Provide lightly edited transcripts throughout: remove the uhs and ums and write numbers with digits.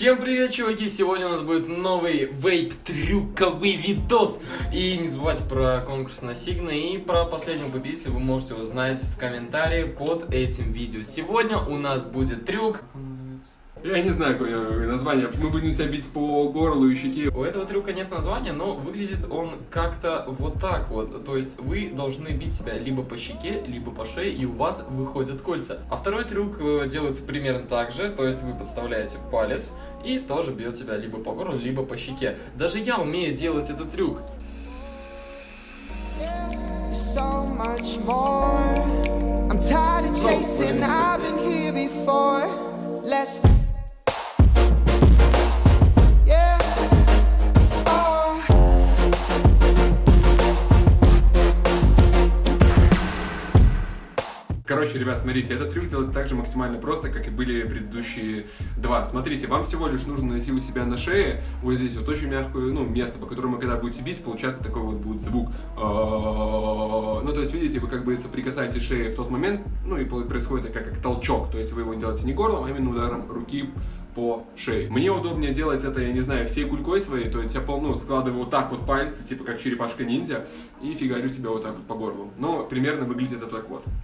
Всем привет, чуваки! Сегодня у нас будет новый вейп-трюковый видос. И не забывайте про конкурс на Сигна и про последнего победителя вы можете узнать в комментарии под этим видео. Сегодня у нас будет трюк. Я не знаю, какое название. Мы будем себя бить по горлу и щеке. У этого трюка нет названия, но выглядит он как-то вот так вот. То есть вы должны бить себя либо по щеке, либо по шее, и у вас выходят кольца. А второй трюк делается примерно так же. То есть вы подставляете палец и тоже бьете себя либо по горлу, либо по щеке. Даже я умею делать этот трюк. Короче, ребят, смотрите, этот трюк делается так же максимально просто, как и были предыдущие два. Смотрите, вам всего лишь нужно найти у себя на шее, вот здесь вот очень мягкое, место, по которому, когда будете бить, получается такой вот будет звук. Ну, то есть, видите, вы как бы соприкасаете шею в тот момент, и происходит это как толчок, то есть вы его делаете не горлом, а именно ударом руки по шее. Мне удобнее делать это, я не знаю, всей кулькой своей, то есть я складываю вот так вот пальцы, типа как черепашка-ниндзя, и фигарю себя вот так вот по горлу. Но примерно выглядит это так вот.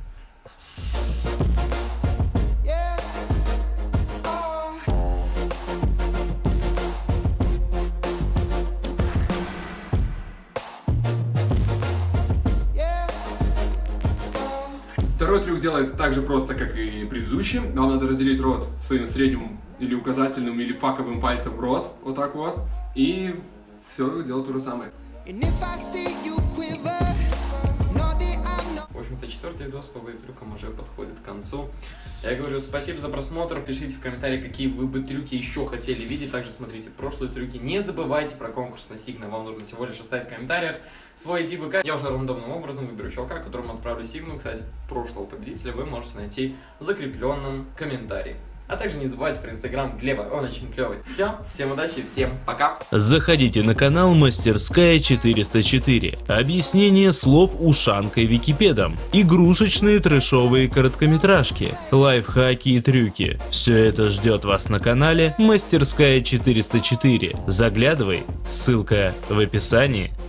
Второй трюк делается так же просто, как и предыдущий. Вам надо разделить рот своим средним или указательным или факовым пальцем в рот, вот так вот, и все делать то же самое. В общем-то, четвертый видос по вейп-трюкам уже подходит к концу. Я говорю спасибо за просмотр, пишите в комментариях, какие вы бы трюки еще хотели видеть. Также смотрите прошлые трюки. Не забывайте про конкурс на Сигна. Вам нужно всего лишь оставить в комментариях свой ID ВК. Я уже рандомным образом выберу чувака, которому отправлю Сигну. Кстати, прошлого победителя вы можете найти в закрепленном комментарии. А также не забывайте про инстаграм Глеба, он очень клевый. Все, всем удачи, всем пока. Заходите на канал Мастерская 404. Объяснение слов ушанкой Википедом. Игрушечные трэшовые короткометражки. Лайфхаки и трюки. Все это ждет вас на канале Мастерская 404. Заглядывай, ссылка в описании.